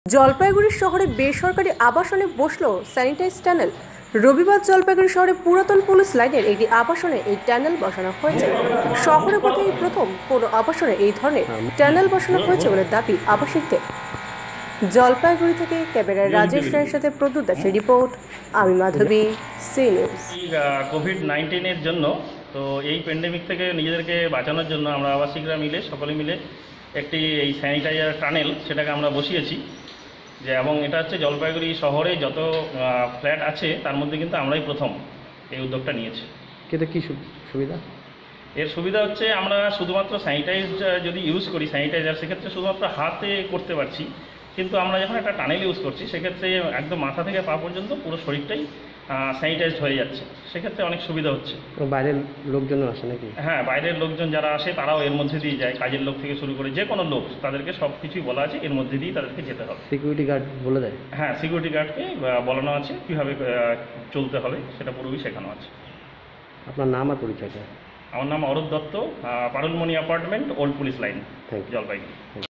জলপাইগুড়ি শহরে বেসরকারি আবাসনে বসলো স্যানিটাইজ টানেল। রবিবার জলপাইগুড়ি শহরে পুরাতন পুলিশ লাইনের একটি আবাসনে এই টানেল বসানো হয়েছে। শহরে বোধহয় এই প্রথম কোনো আবাসনে এই ধরনের টানেল বসানো হয়েছে বলে দাবি আবাসিকদের। জলপাইগুড়ি থেকে ক্যামেরায় রাজেশ রায়ের সাথে প্রদ্যুৎ দাসের রিপোর্ট। আমি মাধবী, সি নিউজ। কোভিড-19-এর জন্য তো এই প্যান্ডেমিক থেকে নিজেদেরকে বাঁচানোর জন্য আমরা আবাসিকরা মিলে সকলে মিলে একটি এই স্যানিটাইজার টানেল সেটাকে আমরা বসিয়েছি যে, এবং এটা হচ্ছে জলপাইগুড়ি শহরে যত ফ্ল্যাট আছে তার মধ্যে কিন্তু আমরাই প্রথম এই উদ্যোগটা নিয়েছি। কিন্তু কী সুবিধা? এর সুবিধা হচ্ছে আমরা শুধুমাত্র যদি ইউজ করি স্যানিটাইজার, সেক্ষেত্রে শুধুমাত্র হাতে করতে পারছি, কিন্তু আমরা যখন একটা টানেল ইউজ করছি সেক্ষেত্রে একদম মাথা থেকে পা পর্যন্ত পুরো শরীরটাই স্যানিটাইজড হয়ে যাচ্ছে। সেক্ষেত্রে অনেক সুবিধা হচ্ছে। বাইরের লোকজনও আসে নাকি? হ্যাঁ, বাইরের লোকজন যারা আসে তারাও এর মধ্যে দিয়ে যায়, কাজের লোক থেকে শুরু করে যে কোনো লোক, তাদেরকে সব কিছুই বলা আছে এর মধ্যে দিয়েই তাদেরকে যেতে হবে। সিকিউরিটি গার্ড বলে দেয়? হ্যাঁ, সিকিউরিটি গার্ডকে বলানো আছে কীভাবে চলতে হবে, সেটা পুরোই শেখানো আছে। আপনার নাম আর পরিচয়টা? আমার নাম Arup Dutta, Parulmoni apartment, old police line, Jalpaiguri.